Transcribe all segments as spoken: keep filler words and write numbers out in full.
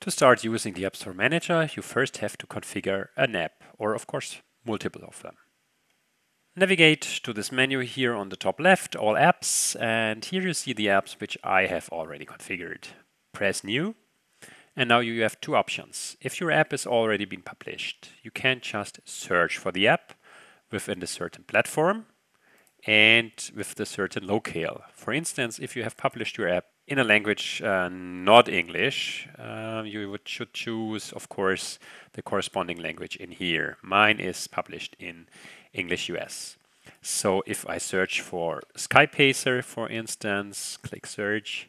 To start using the App Store Manager, you first have to configure an app, or of course, multiple of them. Navigate to this menu here on the top left, All Apps, and here you see the apps which I have already configured. Press New, and now you have two options. If your app is already been published, you can just search for the app within the certain platform and with the certain locale. For instance, if you have published your app in a language uh, not English, uh, you would, should choose, of course, the corresponding language in here. Mine is published in English U S. So if I search for SkyPacer, for instance, click search,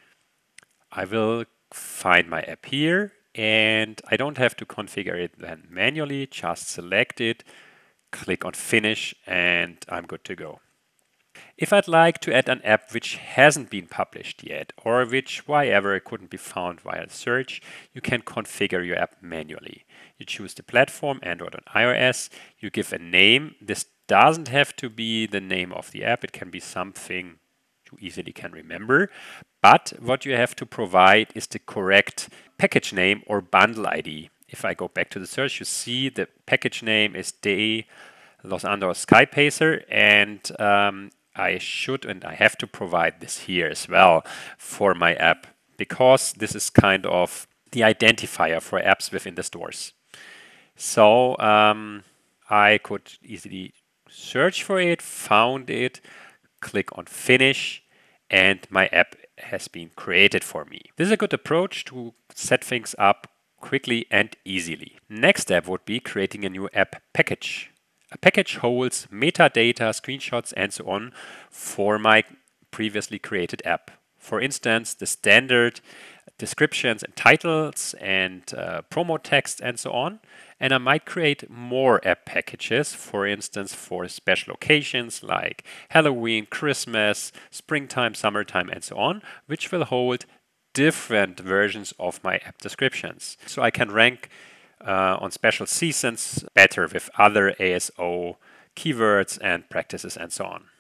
I will find my app here, and I don't have to configure it then manually, just select it, click on finish, and I'm good to go. If I'd like to add an app which hasn't been published yet, or which wherever it couldn't be found via search, you can configure your app manually. You choose the platform, Android and iOS, you give a name. This doesn't have to be the name of the app, it can be something you easily can remember. But what you have to provide is the correct package name or bundle I D. If I go back to the search, you see the package name is De Los Andos SkyPacer, and um, I should and I have to provide this here as well for my app, because this is kind of the identifier for apps within the stores. So um, I could easily search for it, found it, click on finish, and my app has been created for me. This is a good approach to set things up quickly and easily. Next step would be creating a new app package. A package holds metadata, screenshots, and so on for my previously created app. For instance, the standard descriptions and titles and uh, promo text and so on. And I might create more app packages, for instance, for special occasions like Halloween, Christmas, springtime, summertime, and so on, which will hold different versions of my app descriptions. So I can rank Uh, on special seasons better with other A S O keywords and practices and so on.